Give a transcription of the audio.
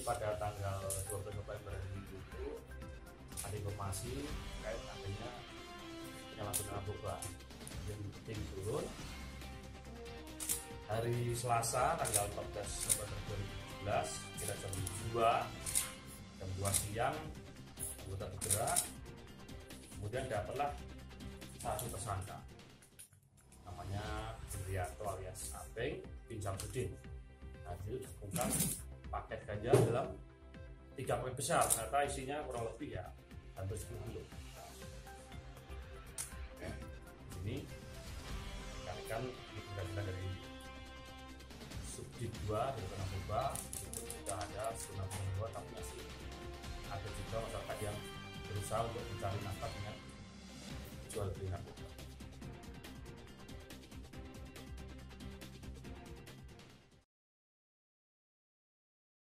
pada tanggal 12 November itu ada informasi terkait adanya penyalahgunaan narkoba. Yang tim turun hari Selasa tanggal 14 November 2017 kira jam 2 siang anggota bergerak, kemudian dapatlah satu tersangka namanya Indrianto alias Apeng bin Samsudin. Hasil ditemukan paket ganja dalam 3 paket besar, ternyata isinya kurang lebih ya hampir 10 kilo. Ini kan kita dari Subdit 2 dari narkoba itu sudah ada 92, tapi masih ada juga masyarakat yang berusaha untuk mencari nafkah dengan jual beli narkoba.